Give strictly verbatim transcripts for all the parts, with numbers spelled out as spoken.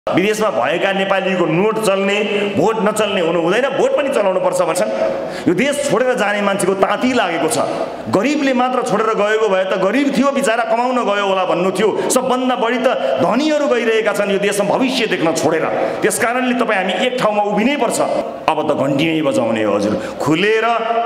विदेशमा भएका नेपालीको नोट चल्ने भोट नचल्ने हुनु हुँदैन, भोट पनि चलाउनु पर्छ भन्छन्। यो देश छोडेर जाने मान्छेको ताती लागेको छ। गरिबले मात्र छोडेर गएको भए त गरिब थियो बिचारा कमाउन गयो होला भन्नु थियो। सबभन्दा बढी त धनीहरू गइरहेका छन् यो देशमा भविष्य देख्न छोडेर। त्यसकारणले तपाईँ हामी एक ठाउँमा उभिनै पर्छ। अब त घन्टी नै बजाउने हो हजुर। खुलेर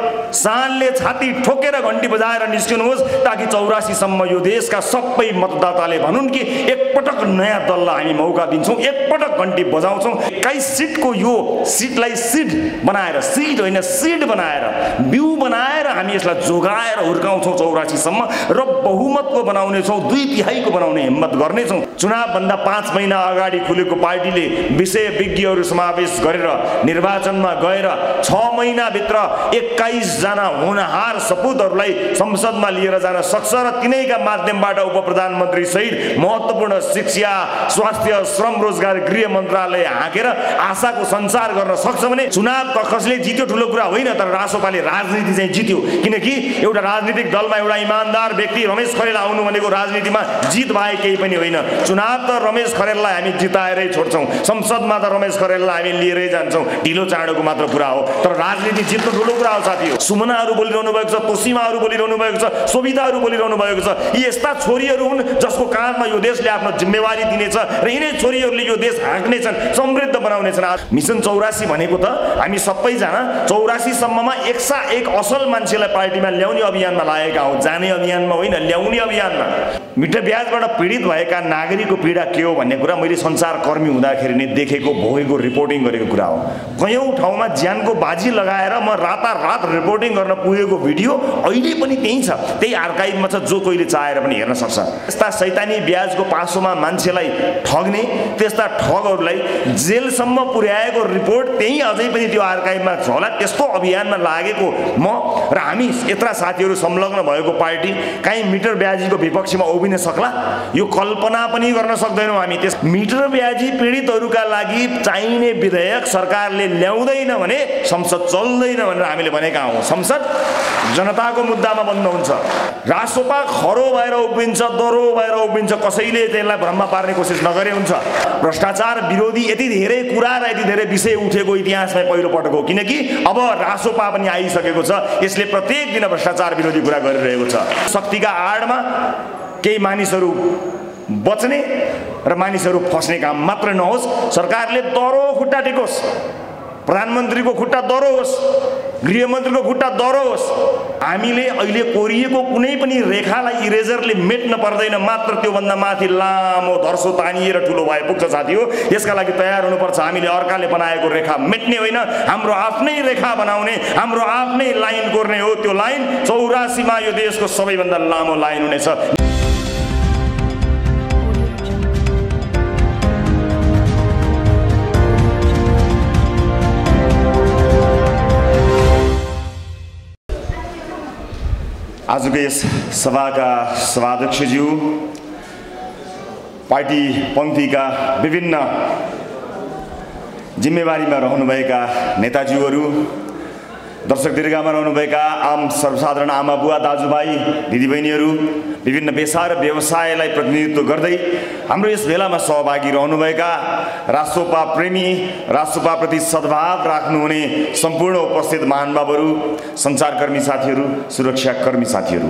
सानले छाती ठोकेर घन्टी बजाएर निस्किनुहोस् ताकि चौरासीसम्म यो देशका सबै मतदाताले भनुन् कि एकपटक नयाँ दललाई हामी मौका दिन्छौँ, एकपटक घन्टी बजाउँछौँ। एक्काइस सिटको यो सिटलाई सिड बनाएर, सिड होइन सिड बनाएर, बिउ बनाएर हामी यसलाई जोगाएर हुर्काउँछौँ चौरासीसम्म र बहुमतको बनाउनेछौँ, दुई तिहाईको बनाउने हिम्मत गर्नेछौँ। चुनावभन्दा पाँच महिना अगाडि खुलेको पार्टीले विषय विज्ञहरू समावेश गरेर निर्वाचनमा गएर छ महिनाभित्र एक्काइस जना होनहार सपुतहरूलाई संसदमा लिएर जान सक्छ र तिनैका माध्यमबाट उप प्रधानमन्त्री सहित महत्त्वपूर्ण शिक्षा, स्वास्थ्य, श्रम रोजगार, गृह मन्त्रालय हाँकेर आशाको सञ्चार गर्न सक्छ भने चुनाव त कसले जित्यो ठुलो कुरा होइन, तर रासोपाले राजनीति चाहिँ जित्यो। किनकि एउटा राजनीतिक दलमा एउटा इमान्दार व्यक्ति रमेश खरेल आउनु भनेको राजनीतिमा जित बाहेक केही पनि होइन। चुनाव त रमेश खरेललाई हामी जिताएरै छोड्छौँ, संसदमा त रमेश खरेललाई हामी लिएरै जान्छौँ, ढिलो चाँडोको मात्र कुरा हो। तर राजनीति जित्नु ठुलो कुरा हो साथी हो। सुमनाहरू बोलिरहनु भएको छ, तोसीमाहरू बोलिरहनु भएको छ, सोभिताहरू बोलिरहनु भएको छ। यी यस्ता छोरीहरू हुन् जसको काँधमा यो देशले आफ्नो जिम्मेवारी दिनेछ र यिनै छोरीहरूले यो देश हाँक्नेछन्, समृद्ध बनाउनेछन्। मिसन चौरासी भनेको त हामी सबैजना चौरासीसम्ममा एकसा एक असल मान्छेलाई पार्टीमा ल्याउने अभियानमा लागेका हौँ, जाने अभियानमा होइन, ल्याउने अभियानमा। मिठो ब्याजबाट पीडित भएका नागरिकको पीडा के हो भन्ने कुरा मैले सञ्चारकर्मी हुँदाखेरि नै देखेको, भोगेको, रिपोर्टिङ गरेको कुरा हो। कयौँ ठाउँमा ज्यानको बाजी लगाएर म रातारात रिपोर्टिङ गर्न पुगेको भिडियो अहिले पनि त्यही छ, त्यही आर्काइभमा छ, जो कोहीले चाहेर पनि हेर्न सक्छ। यस्ता शैतानी ब्याजको पासोमा मान्छेलाई ठग्ने, त्यस्ता ठगहरूलाई जेलसम्म पुर्याएको रिपोर्ट त्यही अझै पनि त्यो आर्काइभमा छ होला। त्यस्तो अभियानमा लागेको म र हामी यत्रा साथीहरू संलग्न भएको पार्टी काहीँ मिटर ब्याजीको विपक्षमा उभिन सक्ला? यो कल्पना पनि गर्न सक्दैनौँ हामी। त्यस मिटर ब्याजी पीडितहरूका लागि चाहिने विधेयक सरकारले ल्याउँदैन भने संसद चल्दैन भनेर हामीले भनेका हौँ। संसद जनताको मुद्दामा बन्द हुन्छ। रासोपा खरो भएर उभिन्छ, दरो भएर उभिन्छ, कसैले त्यसलाई भ्रममा पार्ने कोसिस नगरे हुन्छ। भ्रष्टाचार विरोधी यति धेरै कुरा र यति धेरै विषय उठेको इतिहासमा पहिलो पटक हो, किनकि अब रासोपा पनि आइसकेको छ। यसले प्रत्येक दिन भ्रष्टाचार विरोधी कुरा गरिरहेको छ। शक्तिका आडमा केही मानिसहरू बच्ने र मानिसहरू फस्ने काम मात्र नहोस्, सरकारले दरो खुट्टा टेकोस्, प्रधानमन्त्रीको खुट्टा दरो होस्, गृहमन्त्रीको खुट्टा दरो होस्। हामीले अहिले कोरिएको कुनै पनि रेखालाई इरेजरले मेट्न पर्दैन, मात्र त्योभन्दा माथि लामो धर्सो तानिएर ठुलो भए पुग्छ साथी हो। यसका लागि तयार हुनुपर्छ। हामीले अर्काले बनाएको रेखा मेट्ने होइन, हाम्रो आफ्नै रेखा बनाउने, हाम्रो आफ्नै लाइन कोर्ने हो। त्यो लाइन चौरासीमा यो देशको सबैभन्दा लामो लाइन हुनेछ। आजको यस सभाका सभाध्यक्षज्यू, पार्टी पङ्क्तिका विभिन्न जिम्मेवारीमा रहनुभएका नेताज्यूहरू, दर्शक दीर्घामा रहनुभएका आम सर्वसाधारण आमा बुवा दाजुभाइ दिदीबहिनीहरू, विभिन्न पेसा र व्यवसायलाई प्रतिनिधित्व गर्दै हाम्रो यस भेलामा सहभागी रहनुभएका राष्ट्रपा प्रेमी, राष्ट्रपाप्रति सद्भाव राख्नुहुने सम्पूर्ण उपस्थित महानुभावहरू, सञ्चारकर्मी साथीहरू, सुरक्षाकर्मी साथीहरू,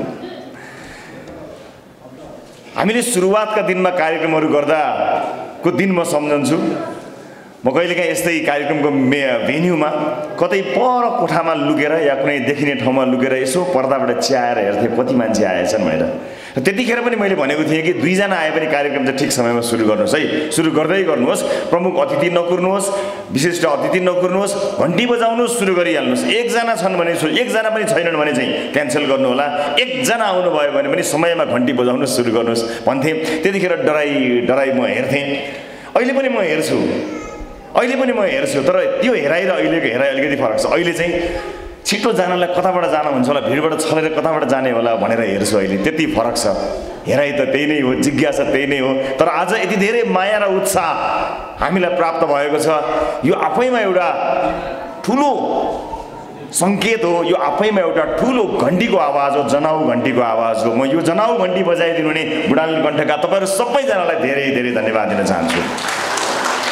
हामीले सुरुवातका दिनमा कार्यक्रमहरू गर्दाको दिन म सम्झन्छु। म कहिलेकाहीँ यस्तै कार्यक्रमको मे भेन्यूमा कतै पर कोठामा लुकेर या कुनै देखिने ठाउँमा लुकेर यसो पर्दाबाट च्याएर हेर्थेँ कति मान्छे आएछन् भनेर। त्यतिखेर पनि मैले भनेको थिएँ कि दुईजना आए पनि कार्यक्रम चाहिँ ठिक समयमा सुरु गर्नुहोस् है, सुरु गर्दै गर्नुहोस्, प्रमुख अतिथि नकुर्नुहोस्, विशिष्ट अतिथि नकुर्नुहोस्, घन्टी बजाउनुहोस्, सुरु गरिहाल्नुहोस्। एकजना छन् भने एकजना पनि छैनन् भने चाहिँ क्यान्सल गर्नु होला, एकजना आउनुभयो भने पनि समयमा घन्टी बजाउनुहोस्, सुरु गर्नुहोस् भन्थेँ। त्यतिखेर डराइ डराइ म हेर्थेँ। अहिले पनि म हेर्छु, अहिले पनि म हेर्छु, तर त्यो हेराइ र अहिलेको हेराइ अलिकति फरक छ। अहिले चाहिँ छिटो जानलाई कताबाट जान हुन्छ होला, भिडबाट छलेर कताबाट जाने होला भनेर हेर्छु। अहिले त्यति फरक छ। हेराइ त त्यही नै हो, जिज्ञासा त्यही नै हो। तर आज यति धेरै माया र उत्साह हामीलाई प्राप्त भएको छ। यो आफैमा एउटा ठुलो सङ्केत हो, यो आफैमा एउटा ठुलो घन्टीको आवाज हो, जनाउ घन्टीको आवाज हो। म यो जनाउ घन्टी बजाइदिनु हुने बुढानी कण्ठका तपाईँहरू सबैजनालाई धेरै धेरै धन्यवाद दिन चाहन्छु।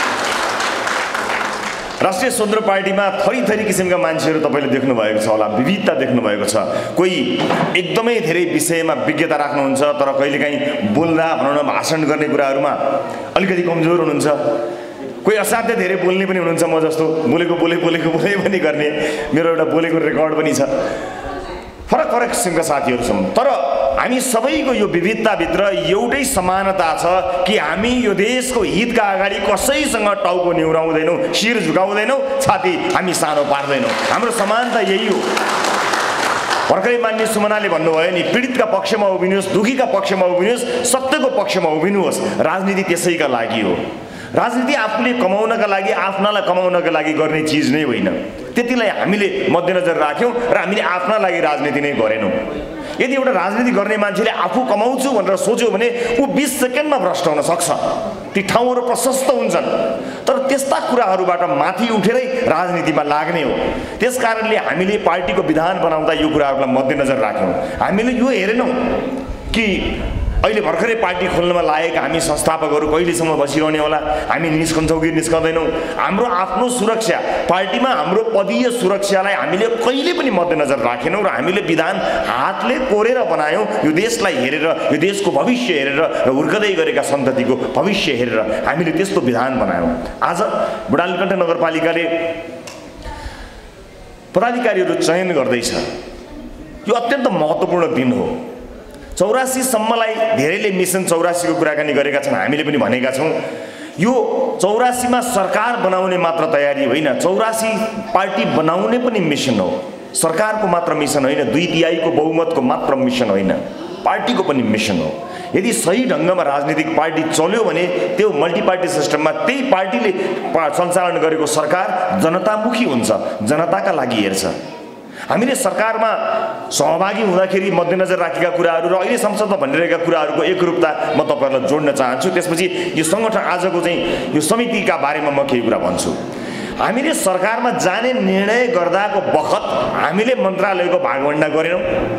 राष्ट्रिय स्वतन्त्र पार्टीमा थरी थरी किसिमका मान्छेहरू तपाईँले देख्नुभएको छ होला, विविधता देख्नुभएको छ। कोही एकदमै धेरै विषयमा विज्ञता राख्नुहुन्छ तर कहिलेकाहीँ बोल्दा भनौँ न भाषण गर्ने कुराहरूमा अलिकति कमजोर हुनुहुन्छ। कोही असाध्यै धेरै बोल्ने पनि हुनुहुन्छ, म जस्तो बोलेको बोले बोलेको बोले पनि गर्ने, मेरो एउटा बोलेको रेकर्ड पनि छ। फरक फरक किसिमका साथीहरू छौँ तर हामी सबैको यो विविधताभित्र एउटै समानता छ कि हामी यो देशको हितका अगाडि कसैसँग टाउको निहुराउँदैनौँ, शिर झुकाउँदैनौँ, छाती हामी सानो पार्दैनौँ। हाम्रो समानता यही हो। भर्खरै मान्य सुमनाले भन्नुभयो नि, पीडितका पक्षमा उभिनुहोस्, दुखीका पक्षमा उभिनुहोस्, सत्यको पक्षमा उभिनुहोस्। राजनीति त्यसैका लागि हो। राजनीति आफूले कमाउनका लागि, आफ्नालाई कमाउनका लागि गर्ने चिज नै होइन। त्यतिलाई हामीले मध्यनजर राख्यौँ र हामीले आफ्ना लागि राजनीति नै गरेनौँ। यदि एउटा राजनीति गर्ने मान्छेले आफू कमाउँछु भनेर सोच्यो भने ऊ बीस सेकेन्डमा भ्रष्ट हुन सक्छ। ती ठाउँहरू प्रशस्त हुन्छन् तर त्यस्ता कुराहरूबाट माथि उठेरै राजनीतिमा लाग्ने हो। त्यस कारणले हामीले पार्टीको विधान बनाउँदा यो कुराहरूलाई मध्यनजर राख्यौँ। हामीले यो हेरेनौँ कि अहिले भर्खरै पार्टी खोल्नमा लागेका हामी संस्थापकहरू कहिलेसम्म बसिरहने होला, हामी निस्कन्छौँ कि निस्कँदैनौँ। हाम्रो आफ्नो सुरक्षा, पार्टीमा हाम्रो पदीय सुरक्षालाई हामीले कहिले पनि मध्यनजर राखेनौँ र हामीले विधान हातले कोरेर बनायौँ। यो देशलाई हेरेर, यो देशको भविष्य हेरेर र हुर्कदै गरेका सन्ततिको भविष्य हेरेर हामीले त्यस्तो विधान बनायौँ। आज बुढालिकण्ठ नगरपालिकाले पदाधिकारीहरू चयन गर्दैछ। यो अत्यन्त महत्त्वपूर्ण दिन हो। चौरासी सम्मलाई धेरैले मिसन चौरासीको कुराकानी गरेका छन्, हामीले पनि भनेका छौँ। यो चौरासीमा सरकार बनाउने मात्र तयारी होइन, चौरासी पार्टी बनाउने पनि मिसन हो। सरकारको मात्र मिसन होइन, दुई तिहाईको बहुमतको मात्र मिसन होइन, पार्टीको पनि मिसन हो। यदि सही ढङ्गमा राजनीतिक पार्टी चल्यो भने त्यो मल्टिपार्टी सिस्टममा त्यही पार्टीले सञ्चालन गरेको सरकार जनतामुखी हुन्छ, जनताका लागि हेर्छ। हामीले सरकारमा सहभागी हुँदाखेरि मध्यनजर राखेका कुराहरू र अहिले संसदमा भनिरहेका कुराहरूको एकरूपता म तपाईँहरूलाई जोड्न चाहन्छु। त्यसपछि यो सङ्गठन आजको चाहिँ यो समितिका बारेमा म केही कुरा भन्छु। हामीले सरकारमा जाने निर्णय गर्दाको बखत हामीले मन्त्रालयको भागवण्डा गरेनौँ।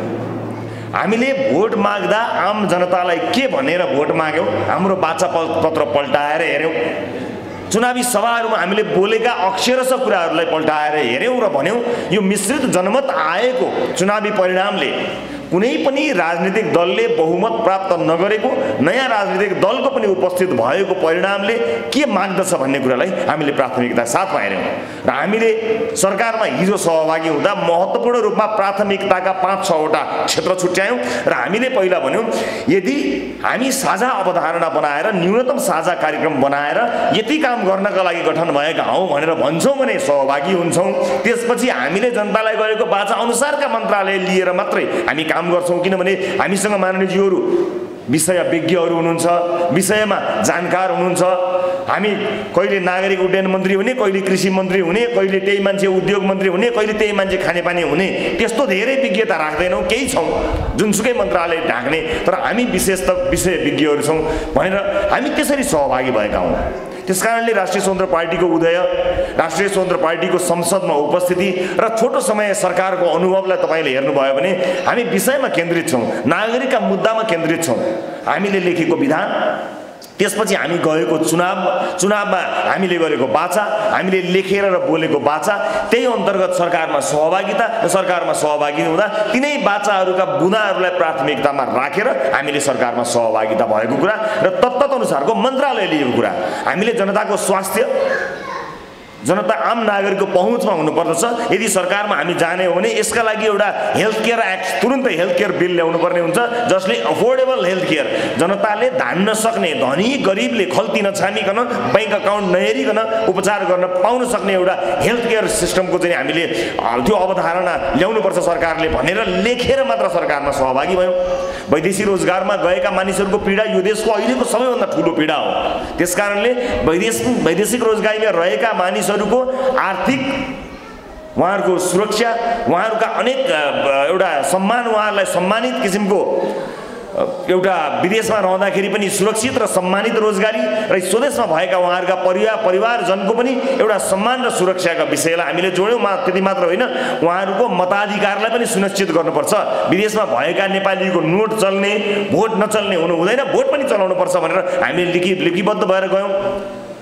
हामीले भोट माग्दा आम जनतालाई के भनेर भोट माग्यौँ, हाम्रो वाचा पत्र पल्टाएर हेऱ्यौँ। चुनावी सभाहरूमा हामीले बोलेका अक्षरशः कुराहरूलाई पल्टाएर हेऱ्यौँ र भन्यौँ यो मिश्रित जनमत आएको चुनावी परिणामले कुनै पनि राजनीतिक दलले बहुमत प्राप्त नगरेको, नयाँ राजनीतिक दलको पनि उपस्थित भएको परिणामले के माग्दछ भन्ने कुरालाई हामीले प्राथमिकता साथमा हेऱ्यौँ र हामीले सरकारमा हिजो सहभागी हुँदा महत्त्वपूर्ण रूपमा प्राथमिकताका पाँच छवटा क्षेत्र छुट्यायौँ र हामीले पहिला भन्यौँ यदि हामी साझा अवधारणा बनाएर न्यूनतम साझा कार्यक्रम बनाएर यति काम गर्नका लागि गठन भएका हौँ भनेर भन्छौँ भने सहभागी हुन्छौँ। त्यसपछि हामीले जनतालाई गरेको बाचा अनुसारका मन्त्रालय लिएर मात्रै हामी काम गर्छौँ, किनभने हामीसँग माननीयज्यूहरू विषय विज्ञहरू हुनुहुन्छ, विषयमा जानकार हुनुहुन्छ। हामी कहिले नागरिक उड्डयन मन्त्री हुने, कहिले कृषि मन्त्री हुने, कहिले त्यही मान्छे उद्योग मन्त्री हुने, कहिले त्यही मान्छे खानेपानी हुने, त्यस्तो धेरै विज्ञता राख्दैनौँ। केही छौँ जुनसुकै मन्त्रालय ढाक्ने, तर हामी विशेष त विषय विज्ञहरू छौँ भनेर हामी त्यसरी सहभागी भएका हौँ। त्यसकारणले राष्ट्रिय स्वतन्त्र पार्टीको उदय, राष्ट्रिय स्वतन्त्र पार्टीको संसदमा उपस्थिति र छोटो समय सरकारको अनुभवलाई तपाईँले हेर्नुभयो भने हामी विषयमा केन्द्रित छौँ, नागरिकका मुद्दामा केन्द्रित छौँ। हामीले लेखेको विधान, त्यसपछि हामी गएको चुनाव, चुनावमा हामीले गरेको बाचा, हामीले लेखेर र बोलेको बाचा, त्यही अन्तर्गत सरकारमा सहभागिता र सरकारमा सहभागी हुँदा तिनै बाचाहरूका बुँदाहरूलाई प्राथमिकतामा राखेर हामीले सरकारमा सहभागिता भएको कुरा र तत्तदनुसारको मन्त्रालय लिएको कुरा। हामीले जनताको स्वास्थ्य, जनता आम नागरिकको पहुँचमा हुनुपर्दछ। यदि सरकारमा हामी जाने हो भने यसका लागि एउटा हेल्थ केयर एक्ट, तुरुन्तै हेल्थ केयर बिल ल्याउनु पर्ने हुन्छ जसले अफोर्डेबल हेल्थ केयर, जनताले धान्न सक्ने, धनी गरिबले खल्ती नछामिकन, ब्याङ्क अकाउन्ट नहेरिकन उपचार गर्न पाउन सक्ने एउटा हेल्थ केयर सिस्टमको चाहिँ हामीले त्यो अवधारणा ल्याउनुपर्छ सरकारले भनेर लेखेर मात्र सरकारमा सहभागी भयौँ। वैदेशिक रोजगारमा गएका मानिसहरूको पीडा यो देशको अहिलेको सबैभन्दा ठुलो पीडा हो। त्यसकारणले वैदेशिक वैदेशिक रोजगारीमा रहेका मानिसहरू आर्थिक, उहाँहरूको सुरक्षा, उहाँहरूका अनेक एउटा सम्मान, उहाँहरूलाई सम्मानित किसिमको एउटा विदेशमा रहँदाखेरि पनि सुरक्षित र सम्मानित रोजगारी र स्वदेशमा भएका उहाँहरूका परिवार परिवारजनको पनि एउटा सम्मान र सुरक्षाका विषयलाई हामीले जोड्यौँ। त्यति मात्र होइन, उहाँहरूको मताधिकारलाई पनि सुनिश्चित गर्नुपर्छ। विदेशमा भएका नेपालीको नोट चल्ने, भोट नचल्ने हुनु हुँदैन, भोट पनि चलाउनुपर्छ भनेर हामीले लिखि लिपिबद्ध भएर गयौँ।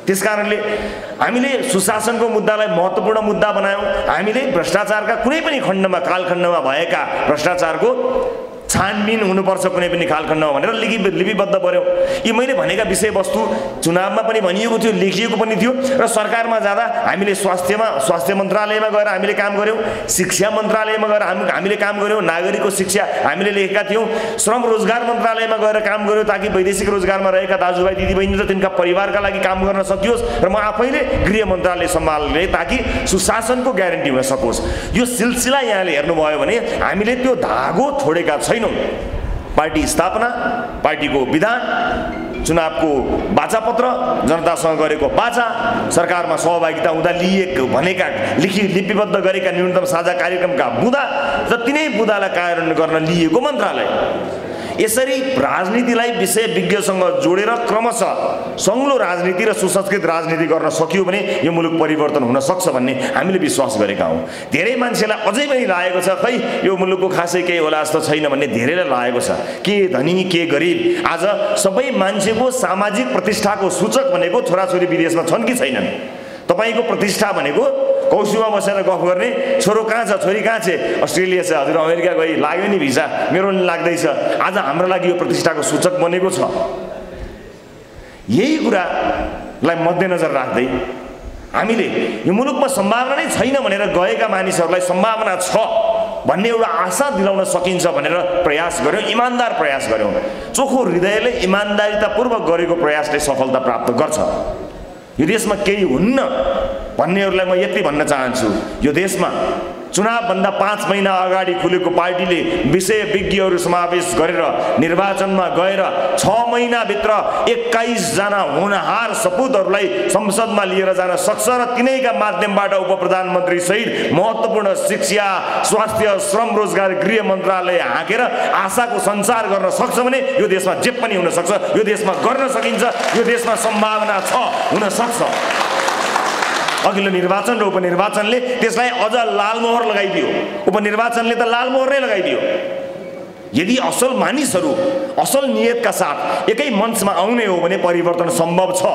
त्यसकारणले हामीले सुशासनको मुद्दालाई महत्त्वपूर्ण मुद्दा बनायौँ। हामीले भ्रष्टाचारका कुनै पनि खण्डमा कालखण्डमा भएका भ्रष्टाचारको छानबिन हुनुपर्छ कुनै पनि कालखण्डमा भनेर लिपि लिपिबद्ध गर्यौँ। यी मैले भनेका विषयवस्तु चुनावमा पनि भनिएको थियो, लेखिएको पनि थियो र सरकारमा जाँदा हामीले स्वास्थ्यमा स्वास्थ्य मन्त्रालयमा गएर हामीले काम गऱ्यौँ, शिक्षा मन्त्रालयमा गएर हामी हामीले काम गऱ्यौँ, नागरिकको शिक्षा हामीले लेखेका थियौँ, श्रम रोजगार मन्त्रालयमा गएर काम गऱ्यौँ ताकि वैदेशिक रोजगारमा रहेका दाजुभाइ दिदीबहिनी र तिनका परिवारका लागि काम गर्न सकियोस् र म आफैले गृह मन्त्रालय सम्हाल्ने ताकि सुशासनको ग्यारेन्टी हुन सकोस्। यो सिलसिला यहाँले हेर्नुभयो भने हामीले त्यो धागो छोडेका छैनौँ। पार्टी स्थापना, पार्टीको विधान, चुनावको बाचापत्र, जनतासँग गरेको बाचा, सरकारमा सहभागिता हुँदा लिएको भनेका लिखि लिपिबद्ध गरेका न्यूनतम साझा कार्यक्रमका बुँदा र तिनै बुँदालाई कार्यान्वयन गर्न लिएको मन्त्रालय। यसरी राजनीतिलाई विषय विज्ञसँग जोडेर क्रमशः सङ्लो राजनीति र सुसंस्कृत राजनीति गर्न सकियो भने यो मुलुक परिवर्तन हुन सक्छ भन्ने हामीले विश्वास गरेका हौँ। धेरै मान्छेलाई अझै पनि लागेको छ खै यो मुलुकको खासै केही होला जस्तो छैन भन्ने धेरैलाई लागेको छ। के धनी के गरिब, आज सबै मान्छेको सामाजिक प्रतिष्ठाको सूचक भनेको छोराछोरी विदेशमा छन् कि छैनन्? तपाईको प्रतिष्ठा भनेको कौसुमा बसेर गफ गर्ने छोरो कहाँ छ, छोरी कहाँ छ, अस्ट्रेलिया छ, हजुर अमेरिका गई, लाग्यो नि भिसा, मेरो नि लाग्दैछ। आज हाम्रो लागि यो प्रतिष्ठाको सूचक बनेको छ। यही कुरालाई मध्यनजर राख्दै हामीले यो मुलुकमा सम्भावना नै छैन भनेर गएका मानिसहरूलाई सम्भावना छ भन्ने एउटा आशा दिलाउन सकिन्छ भनेर प्रयास गर्यौँ, इमान्दार प्रयास गर्यौँ। चोखो हृदयले इमान्दारितापूर्वक गरेको प्रयासले सफलता प्राप्त गर्छ। यो देशमा केही हुन्न भन्नेहरूलाई म यति भन्न चाहन्छु, यो देशमा चुनावभन्दा पाँच महिना अगाडि खुलेको पार्टीले विषय विज्ञहरू समावेश गरेर निर्वाचनमा गएर छ महिनाभित्र एक्काइस जना होनहार सपुतहरूलाई संसदमा लिएर जान सक्छ र तिनैका माध्यमबाट उप प्रधानमन्त्री सहित महत्त्वपूर्ण शिक्षा, स्वास्थ्य, श्रम रोजगार, गृह मन्त्रालय हाँकेर आशाको सञ्चार गर्न सक्छ भने यो देशमा जे पनि हुन सक्छ, यो देशमा गर्न सकिन्छ, यो देशमा सम्भावना छ, हुन सक्छ। अघिल्लो निर्वाचन र उपनिर्वाचनले त्यसलाई अझ लालमोहर लगाइदियो। उपनिर्वाचनले त लालमोहर नै लगाइदियो। यदि असल मानिसहरू असल नियतका साथ एकै मञ्चमा आउने हो भने परिवर्तन सम्भव छ।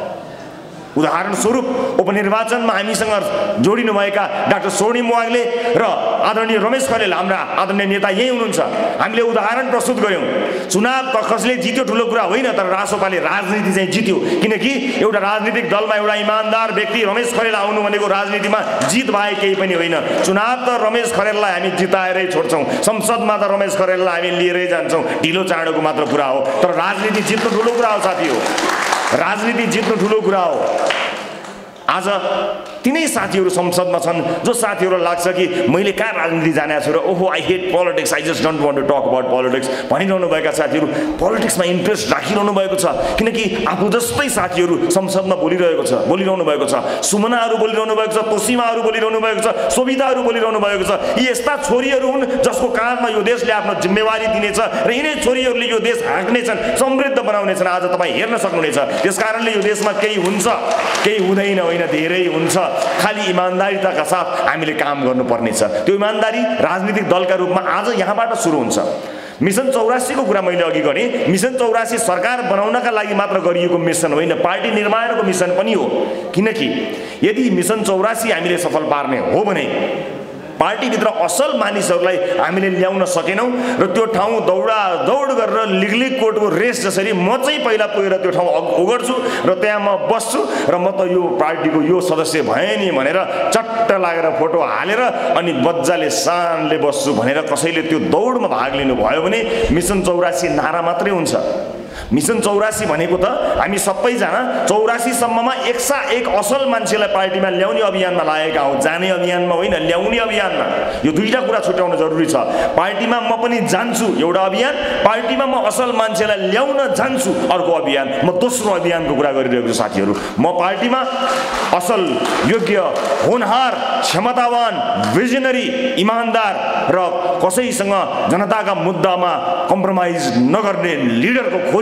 उदाहरण स्वरूप उपनिर्वाचनमा हामीसँग जोडिनुभएका डाक्टर स्वर्णिम वाग्ले र आदरणीय रमेश खरेल हाम्रा आदरणीय नेता यही हुनुहुन्छ। हामीले उदाहरण प्रस्तुत गर्यौँ। चुनाव कसले जित्यो ठुलो कुरा होइन, तर रासोपाले राजनीति चाहिँ जित्यो, किनकि एउटा राजनीतिक दलमा एउटा इमान्दार व्यक्ति रमेश खरेल आउनु भनेको राजनीतिमा जित भए केही पनि होइन। चुनाव त रमेश खरेललाई हामी जिताएरै छोड्छौँ, संसदमा त रमेश खरेललाई हामी लिएरै जान्छौँ, ढिलो चाँडोको मात्र कुरा हो। तर राजनीति जित्नु ठुलो कुरा हो साथी हो, राजनीति जित्नु ठुलो कुरा हो। आज तिनै साथीहरू संसदमा छन् जो साथीहरूलाई लाग्छ कि मैले कहाँ राजनीति जाने छु र ओहो I hate politics, I just don't want to talk about politics भनिरहनु भएका साथीहरू पोलिटिक्समा इन्ट्रेस्ट राखिरहनु भएको छ, किनकि आफू जस्तै साथीहरू संसदमा बोलिरहेको छ बोलिरहनु भएको छ सुमनाहरू बोलिरहनु भएको छ, तोसिमाहरू बोलिरहनु भएको छ, सोभिताहरू बोलिरहनु भएको छ। यी यस्ता छोरीहरू हुन् जसको काँधमा यो देशले आफ्नो जिम्मेवारी दिनेछ र यिनै छोरीहरूले यो देश हाँक्नेछन्, समृद्ध बनाउनेछन्। आज तपाईँ हेर्न सक्नुहुनेछ। त्यसकारणले यो देशमा केही हुन्छ, केही हुँदैन होइन, धेरै हुन्छ। खालि इमान्दारिताका साथ हामीले काम गर्नुपर्नेछ। त्यो इमान्दारी राजनीतिक दलका रूपमा आज यहाँबाट सुरु हुन्छ। मिसन चौरासी को कुरा मैले अघि गरेँ। मिसन चौरासी सरकार बनाउनका लागि मात्र गरिएको मिसन होइन, पार्टी निर्माणको मिसन पनि हो। किनकि यदि मिसन चौरासी हामीले सफल पार्ने हो भने पार्टीभित्र असल मानिसहरूलाई हामीले ल्याउन सकेनौँ र त्यो ठाउँ दौडा दौड गरेर लिगलिग कोर्टको रेस जसरी म चाहिँ पहिला पुगेर त्यो ठाउँ ओगट्छु र त्यहाँ म बस्छु र म त यो पार्टीको यो सदस्य भएँ नि भनेर चट्ट लागेर फोटो हालेर अनि बज्जाले शानले बस्छु भनेर कसैले त्यो दौडमा भाग लिनुभयो भने मिसन चौरासी नारा मात्रै हुन्छ। मिसन चौरासी भनेको त हामी सबैजना चौरासी सम्ममा एकसा एक असल मान्छेलाई पार्टीमा ल्याउने अभियानमा लागेका हौँ, जाने अभियानमा होइन, ल्याउने अभियानमा। यो दुईटा कुरा छुट्याउन जरुरी छ। पार्टीमा म पनि जान्छु एउटा अभियान, पार्टीमा म असल मान्छेलाई ल्याउन जान्छु अर्को अभियान। म दोस्रो अभियानको कुरा गरिरहेको छु साथीहरू। म पार्टीमा असल, योग्य, होनहार, क्षमतावान, भिजनरी, इमान्दार र कसैसँग जनताका मुद्दामा कम्प्रोमाइज नगर्ने लिडरको खोजी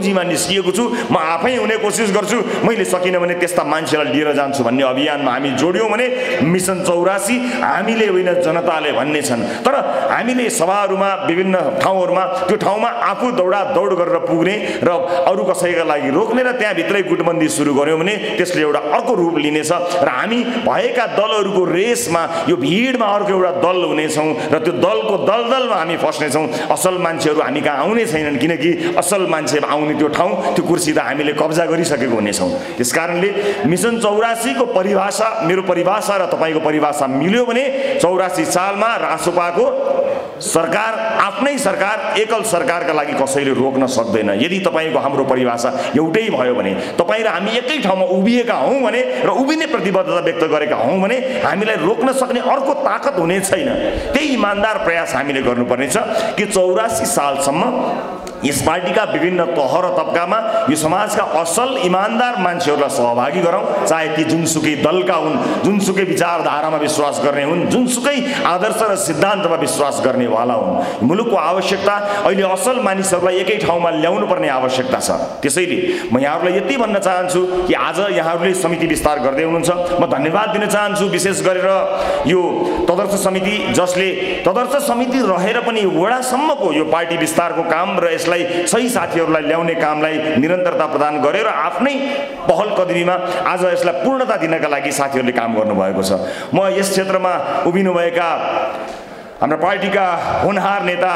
फौजीमा निस्किएको छु, म आफै हुने कोसिस गर्छु, मैले सकिनँ भने त्यस्ता मान्छेलाई लिएर जान्छु भन्ने अभियानमा हामी जोड्यौँ भने मिसन चौरासी हामीले होइन जनताले भन्ने छन्। तर हामीले सभाहरूमा विभिन्न ठाउँहरूमा त्यो ठाउँमा आफू दौडा दौड गरेर पुग्ने र अरू कसैका लागि रोक्ने र त्यहाँभित्रै गुटबन्दी सुरु गर्यौँ भने त्यसले एउटा अर्को रूप लिनेछ र हामी भएका दलहरूको रेसमा यो भिडमा अर्को एउटा दल हुनेछौँ र त्यो दलको दलदलमा हामी फस्नेछौँ। असल मान्छेहरू हामी कहाँ आउने छैनन्, किनकि असल मान्छे आउने त्यो ठाउँ त्यो कुर्सी त हामीले कब्जा गरिसकेको हुनेछौँ। त्यस कारणले मिसन चौरासीको परिभाषा मेरो परिभाषा र तपाईँको परिभाषा मिल्यो भने चौरासी सालमा रासोपाको सरकार आफ्नै सरकार एकल सरकारका लागि कसैले रोक्न सक्दैन। यदि तपाईँको हाम्रो परिभाषा एउटै भयो भने, तपाईँ र हामी एकै ठाउँमा उभिएका हौँ भने र उभिने प्रतिबद्धता व्यक्त गरेका हौँ भने हामीलाई रोक्न सक्ने अर्को ताकत हुने छैन। त्यही इमान्दार प्रयास हामीले गर्नुपर्नेछ कि चौरासी सालसम्म यस पार्टीका विभिन्न तह र तबकामा यो समाजका असल इमान्दार मान्छेहरूलाई सहभागी गरौँ, चाहे ती जुनसुकै दलका हुन्, जुनसुकै विचारधारामा विश्वास गर्ने हुन्, जुनसुकै आदर्श र सिद्धान्तमा विश्वास गर्नेवाला हुन्। मुलुकको आवश्यकता अहिले असल मानिसहरूलाई एकै ठाउँमा ल्याउनु पर्ने आवश्यकता छ। त्यसैले म यहाँहरूलाई यति भन्न चाहन्छु कि आज यहाँहरूले समिति विस्तार गर्दै हुनुहुन्छ, म धन्यवाद दिन चाहन्छु विशेष गरेर यो तदर्थ समिति, जसले तदर्थ समिति रहेर पनि वडासम्मको यो पार्टी विस्तारको काम र यसलाई सही साथीहरूलाई ल्याउने कामलाई निरन्तरता प्रदान गरेर आफ्नै पहल कदमीमा आज यसलाई पूर्णता दिनका लागि साथीहरूले काम गर्नुभएको छ। म यस क्षेत्रमा उभिनुभएका हाम्रो पार्टीका होनहार नेता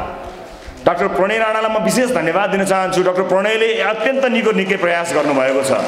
डाक्टर प्रणय राणालाई म विशेष धन्यवाद दिन चाहन्छु। डाक्टर प्रणयले अत्यन्त निको निकै प्रयास गर्नुभएको छ।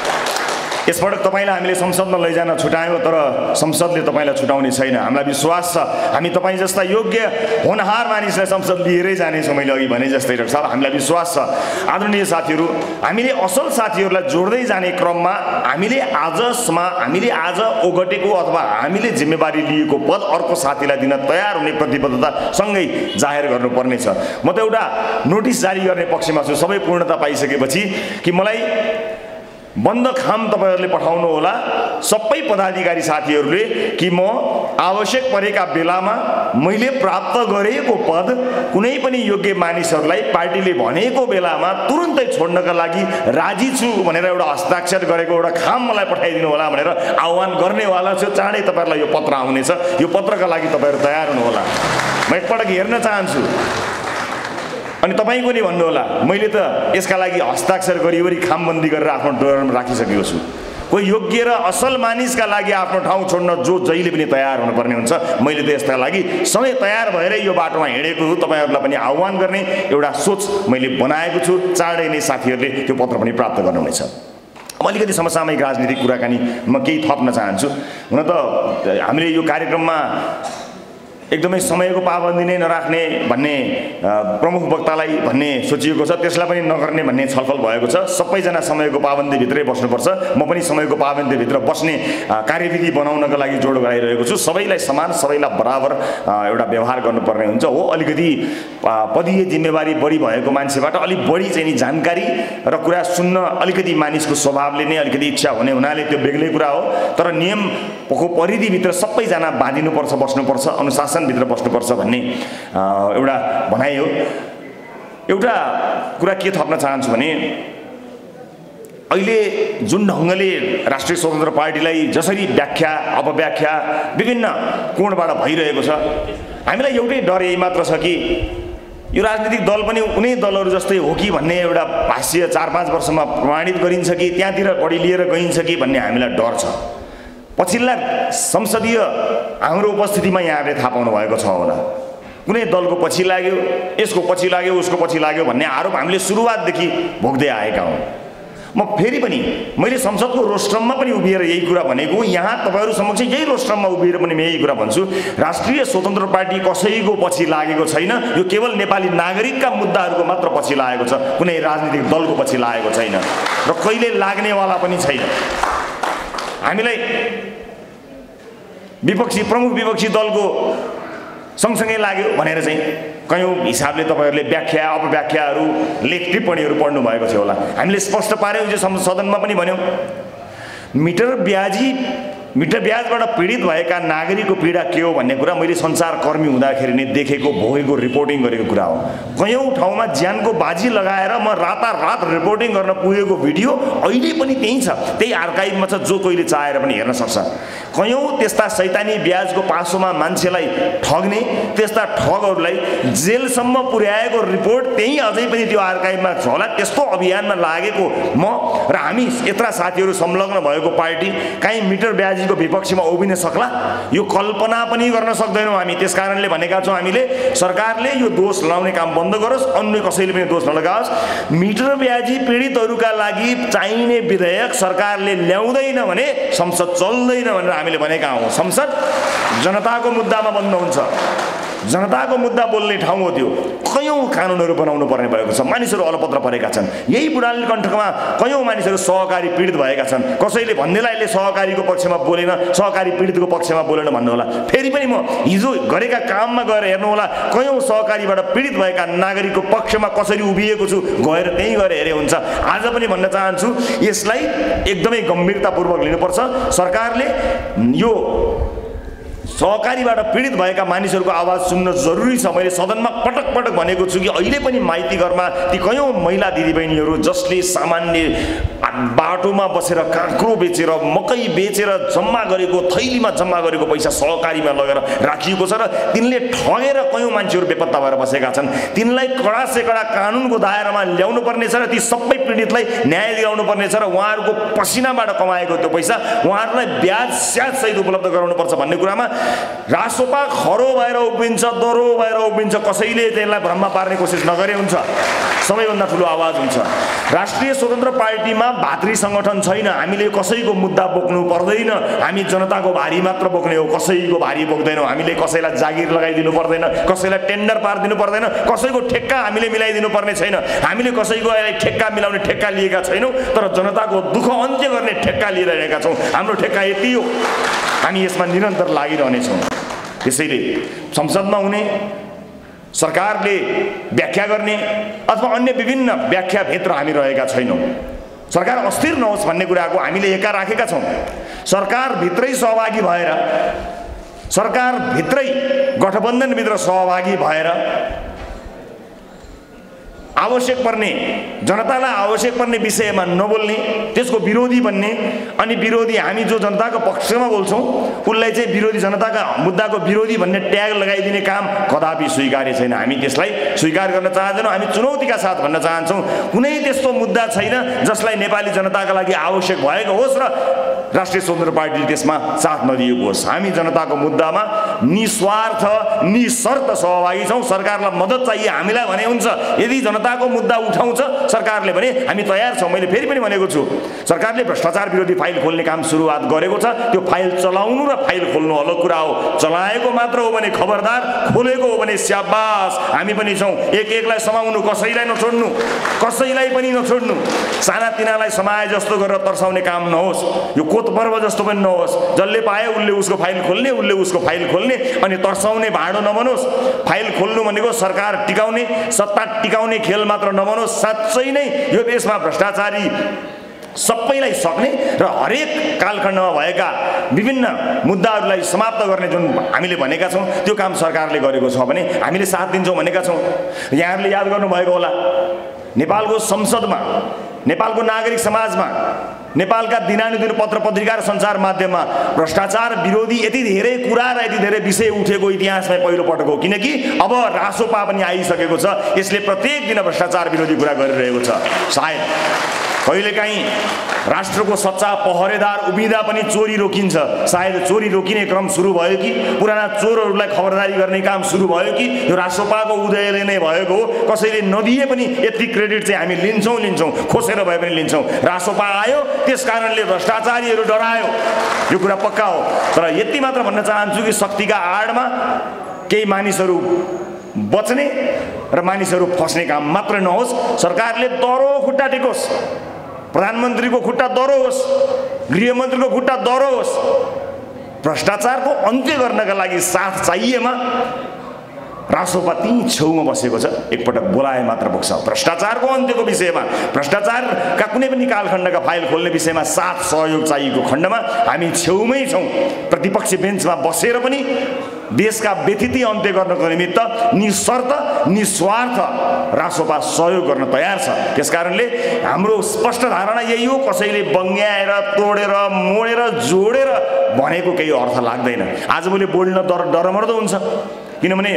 यसपटक तपाईँलाई हामीले संसदमा लैजान छुटायौँ, तर संसदले तपाईँलाई छुटाउने छैन। हामीलाई विश्वास छ हामी तपाईँ जस्ता योग्य होनहार मानिसलाई संसद लिएरै जानेछौँ। मैले अघि भने जस्तै डाक्टर साहब हामीलाई विश्वास छ। आदरणीय साथीहरू, हामीले असल साथीहरूलाई जोड्दै जाने क्रममा हामीले आजसम्म हामीले आज ओगटेको अथवा हामीले जिम्मेवारी लिएको पद अर्को साथीलाई दिन तयार हुने प्रतिबद्धता सँगै जाहेर गर्नुपर्नेछ। म त एउटा नोटिस जारी गर्ने पक्षमा छु सबै पूर्णता पाइसकेपछि कि मलाई बन्द खाम तपाईहरूले पठाउनु होला सबै पदाधिकारी साथीहरूले कि म आवश्यक परेका बेलामा मैले प्राप्त गरेको पद कुनै पनि योग्य मानिसहरूलाई पार्टीले भनेको बेलामा तुरुन्तै छोड्नका लागि राजी छु भनेर एउटा हस्ताक्षर गरेको एउटा खाम मलाई पठाइदिनु होला भनेर आह्वान गर्नेवाला छु। चाँडै तपाईँहरूलाई यो पत्र आउनेछ, यो पत्रका लागि तपाईँहरू तयार हुनुहोला। म एकपटक हेर्न चाहन्छु अनि तपाईँको नि भन्नुहोला, मैले त यसका लागि हस्ताक्षर गरिवरी खामबन्दी गरेर आफ्नो डोरमा राखिसकेको छु। कोही योग्य र असल मानिसका लागि आफ्नो ठाउँ छोड्न जो जहिले पनि तयार हुनुपर्ने हुन्छ। मैले त यसका लागि सधैँ तयार भएरै यो बाटोमा हिँडेको छु। तपाईँहरूलाई पनि आह्वान गर्ने एउटा सोच मैले बनाएको छु। चाँडै नै साथीहरूले त्यो पत्र पनि प्राप्त गर्नुहुनेछ। अलिकति समसामयिक राजनीतिक कुराकानी म केही थप्न चाहन्छु। हुन त हामीले यो कार्यक्रममा एकदमै समयको पाबन्दी नै नराख्ने भन्ने प्रमुख वक्तालाई भन्ने सोचिएको छ, त्यसलाई पनि नगर्ने भन्ने छलफल भएको छ। सबैजना समयको पाबन्दीभित्रै बस्नुपर्छ। म पनि समयको पाबन्दीभित्र बस्ने कार्यविधि बनाउनका लागि जोड गराइरहेको छु। सबैलाई समान, सबैलाई बराबर एउटा व्यवहार गर्नुपर्ने हुन्छ। हो, अलिकति पदीय जिम्मेवारी बढी भएको मान्छेबाट अलिक बढी चाहिँ नि जानकारी र कुरा सुन्न अलिकति मानिसको स्वभावले नै अलिकति इच्छा हुने हुनाले त्यो बेग्लै कुरा हो। तर नियमको परिधिभित्र सबैजना बाँधिनुपर्छ, बस्नुपर्छ, अनुशासन भित्र बस्नुपर्छ भन्ने एउटा भनाइ हो। एउटा कुरा के थप्न चाहन्छु भने अहिले जुन ढङ्गले राष्ट्रिय स्वतन्त्र पार्टीलाई जसरी व्याख्या अपव्याख्या विभिन्न कोणबाट भइरहेको छ, हामीलाई एउटै डर यही मात्र छ कि यो राजनीतिक दल पनि उनी दलहरू जस्तै हो कि भन्ने एउटा भाष्य चार पाँच वर्षमा प्रमाणित गरिन्छ कि त्यहाँतिर बढी लिएर गइन्छ कि भन्ने हामीलाई डर छ। पछिल्ला संसदीय हाम्रो उपस्थितिमा यहाँले थाहा पाउनु भएको छ होला, कुनै दलको पछि लाग्यो, यसको पछि लाग्यो, उसको पछि लाग्यो भन्ने आरोप हामीले सुरुवातदेखि भोग्दै आएका हौँ। म फेरि पनि मैले संसदको रोस्ट्रममा पनि उभिएर यही कुरा भनेको, यहाँ तपाईँहरू समक्ष यही रोस्ट्रममा उभिएर पनि म यही कुरा भन्छु, राष्ट्रिय स्वतन्त्र पार्टी कसैको पछि लागेको छैन। यो केवल नेपाली नागरिकका मुद्दाहरूको मात्र पछि लागेको छ, कुनै राजनीतिक दलको पछि लागेको छैन र कहिले लाग्नेवाला पनि छैन। हामीलाई विपक्षी प्रमुख विपक्षी दलको सँगसँगै लाग्यो भनेर चाहिँ कयौँ हिसाबले तपाईँहरूले व्याख्या अपव्याख्याहरू लेख टिप्पणीहरू पढ्नु भएको थियो होला। हामीले स्पष्ट पार्यौँ, जो सदनमा पनि भन्यौँ, मिटर ब्याजी मिटर ब्याजबाट पीडित भएका नागरिकको पीडा के हो भन्ने कुरा मैले सञ्चारकर्मी हुँदाखेरि नै देखेको भोगेको रिपोर्टिङ गरेको कुरा हो। कयौँ ठाउँमा ज्यानको बाजी लगाएर म रातारात रिपोर्टिङ गर्न पुगेको भिडियो अहिले पनि त्यही छ, त्यही आर्काइभमा छ, जो कोहीले चाहेर पनि हेर्न सक्छ। कयौँ त्यस्ता शैतानी ब्याजको पासोमा मान्छेलाई ठग्ने, त्यस्ता ठगहरूलाई जेलसम्म पुर्याएको रिपोर्ट त्यही अझै पनि त्यो आर्काइभमा छ होला। त्यस्तो अभियानमा लागेको म र हामी यत्रा साथीहरू संलग्न भएको पार्टी काहीँ मिटर ब्याजीको विपक्षमा उभिन सक्ला? यो कल्पना पनि गर्न सक्दैनौँ हामी। त्यस कारणले भनेका छौँ हामीले सरकारले यो दोष लगाउने काम बन्द गरोस्, अन्य कसैले पनि दोष नलगाओस्। मिटर ब्याजी पीडितहरूका लागि चाहिने विधेयक सरकारले ल्याउँदैन भने संसद चल्दैन भनेर हामीले भनेका हौँ। संसद जनताको मुद्दामा बन्द हुन्छ, जनताको मुद्दा बोल्ने ठाउँ हो त्यो। कयौँ कानुनहरू बनाउनु पर्ने भएको छ, मानिसहरू अलपत्र परेका छन्। यही बुढानी कण्ठकमा कयौँ मानिसहरू सहकारी पीडित भएका छन्। कसैले भन्नेलाई यसले सहकारीको पक्षमा बोलेन, सहकारी पीडितको पक्षमा बोलेन भन्नु होला। फेरि पनि म हिजो गरेका काममा गएर हेर्नु होला, कयौँ सहकारीबाट पीडित भएका नागरिकको पक्षमा कसरी उभिएको छु, गएर त्यहीँ गएर हेरे हुन्छ। आज पनि भन्न चाहन्छु, यसलाई एकदमै गम्भीरतापूर्वक लिनुपर्छ। सरकारले यो सहकारीबाट पीडित भएका मानिसहरूको आवाज सुन्न जरुरी छ। मैले सदनमा पटक पटक भनेको छु कि अहिले पनि माइती घरमा ती कयौँ महिला दिदीबहिनीहरू जसले सामान्य बाटोमा बसेर काँक्रो बेचेर, मकै बेचेर जम्मा गरेको, थैलीमा जम्मा गरेको पैसा सहकारीमा लगेर राखिएको छ र तिनले ठगेर कयौँ मान्छेहरू बेपत्ता भएर बसेका छन्। तिनलाई कडा से कडा कानुनको दायरामा ल्याउनु पर्नेछ र ती सबै पीडितलाई न्याय दिलाउनु पर्नेछ र उहाँहरूको पसिनाबाट कमाएको त्यो पैसा उहाँहरूलाई ब्याज स्याजसहित उपलब्ध गराउनुपर्छ भन्ने कुरामा रासोपा खरो भएर उभिन्छ, दरो भएर उभिन्छ। कसैले त्यसलाई भ्रममा पार्ने कोसिस नगरे हुन्छ। सबैभन्दा ठुलो आवाज हुन्छ। राष्ट्रिय स्वतन्त्र पार्टीमा भातृ सङ्गठन छैन। हामीले कसैको मुद्दा बोक्नु पर्दैन। हामी जनताको भारी मात्र बोक्ने हो, कसैको भारी बोक्दैनौँ। हामीले कसैलाई जागिर लगाइदिनु पर्दैन, कसैलाई टेन्डर पारिदिनु पर्दैन, कसैको ठेक्का हामीले मिलाइदिनु पर्ने छैन। हामीले कसैको ठेक्का मिलाउने ठेक्का लिएका छैनौँ, तर जनताको दुःख अन्त्य गर्ने ठेक्का लिइरहेका छौँ। हाम्रो ठेक्का यति हो, हामी यसमा निरन्तर लागिरहनेछौँ। त्यसैले संसदमा हुने, सरकारले व्याख्या गर्ने अथवा अन्य विभिन्न व्याख्या भित्र हामी रहेका छैनौँ। सरकार अस्थिर नहोस् भन्ने कुराको हामीले एका राखेका छौँ। सरकारभित्रै सहभागी भएर, सरकारभित्रै गठबन्धनभित्र सहभागी भएर आवश्यक पर्ने, जनतालाई आवश्यक पर्ने विषयमा नबोल्ने, त्यसको विरोधी बन्ने, अनि विरोधी हामी जो जनताको पक्षमा बोल्छौँ उसलाई चाहिँ विरोधी, जनताका मुद्दाको विरोधी भन्ने ट्याग लगाइदिने काम कदापि स्वीकार्य छैन। हामी त्यसलाई स्वीकार गर्न चाहँदैनौँ। हामी चुनौतीका साथ भन्न चाहन्छौँ, कुनै त्यस्तो मुद्दा छैन जसलाई नेपाली जनताका लागि आवश्यक भएको होस् र राष्ट्रिय स्वतन्त्र पार्टीले त्यसमा साथ नदिएको होस्। हामी जनताको मुद्दामा निस्वार्थ निशर्त सहभागी छौँ। सरकारलाई मद्दत चाहिए हामीलाई भने हुन्छ। यदि जनताको मुद्दा उठाउँछ सरकारले भने हामी तयार छौँ। मैले फेरि पनि भनेको छु, सरकारले भ्रष्टाचार विरोधी फाइल खोल्ने काम सुरुवात गरेको छ। त्यो फाइल चलाउनु र फाइल खोल्नु अलग कुरा हो। चलाएको मात्र हो भने खबरदार, खोलेको हो भने स्याबास। हामी पनि छौँ। एक एकलाई समाउनु, कसैलाई नछोड्नु, कसैलाई पनि नछोड्नु। सानातिनालाई समाए जस्तो गरेर तर्साउने काम नहोस्। यो कोत पर्व जस्तो पनि नहोस्। जसले पाए उसले उसको फाइल खोल्ने, उसले उसको फाइल खोल्ने, अनि तर्साउने भाँडो नबनोस्। फाइल खोल्नु भनेको सरकार टिकाउने, सत्ता टिकाउने खेल मात्र नबनोस्। साँच्चै नै यो देशमा भ्रष्टाचारी सबैलाई सक्ने र हरेक कालखण्डमा भएका विभिन्न मुद्दाहरूलाई समाप्त गर्ने जुन हामीले भनेका छौँ त्यो काम सरकारले गरेको छ भने हामीले साथ दिन्छौँ भनेका छौँ। यहाँहरूले याद गर्नुभएको होला, नेपालको संसदमा, नेपालको नागरिक समाजमा, नेपालका दिनानुदिन पत्र पत्रिका र सञ्चार माध्यममा भ्रष्टाचार विरोधी यति धेरै कुरा र यति धेरै विषय उठेको इतिहासमा पहिलो पटक हो। किनकि अब रासोपा पनि आइसकेको छ, यसले प्रत्येक दिन भ्रष्टाचार विरोधी कुरा गरिरहेको छ। सायद कहिलेकाहीँ राष्ट्रको सच्चा पहरेदार उभिँदा पनि चोरी रोकिन्छ। सायद चोरी रोकिने क्रम सुरु भयो कि पुराना चोरहरूलाई खबरदारी गर्ने काम सुरु भयो कि यो रासोपाको उदयले नै भएको हो। कसैले नदिए पनि यति क्रेडिट चाहिँ हामी लिन्छौँ लिन्छौँ खोसेर भए पनि लिन्छौँ। रासोपा आयो, त्यस कारणले भ्रष्टाचारीहरू डरायो, यो कुरा पक्का हो। तर यति मात्र भन्न चाहन्छु कि शक्तिका आडमा केही मानिसहरू बच्ने र मानिसहरू फस्ने काम मात्र नहोस्। सरकारले दरो खुट्टा टेकोस्, प्रधानमन्त्रीको खुट्टा दरो होस्, गृहमन्त्रीको खुट्टा दरो होस्। भ्रष्टाचारको अन्त्य गर्नका लागि साथ चाहिएमा रासोपा त्यहीँ छेउमा बसेको छ, एकपटक बोलाए मात्र पुग्छ। भ्रष्टाचारको अन्त्यको विषयमा, भ्रष्टाचारका कुनै पनि कालखण्डका फाइल खोल्ने विषयमा साथ सहयोग चाहिएको खण्डमा हामी छेउमै छौँ। प्रतिपक्षी बेन्चमा बसेर पनि देशका व्यथिति अन्त्य गर्नको निमित्त निशर्त निस्वार्थ रासोपा सहयोग गर्न तयार छ। त्यसकारणले हाम्रो स्पष्ट धारणा यही हो, कसैले बङ्ग्याएर तोडेर मोडेर जोडेर भनेको केही अर्थ लाग्दैन। आजभोलि बोल्न डर डरमर्दो हुन्छ, किनभने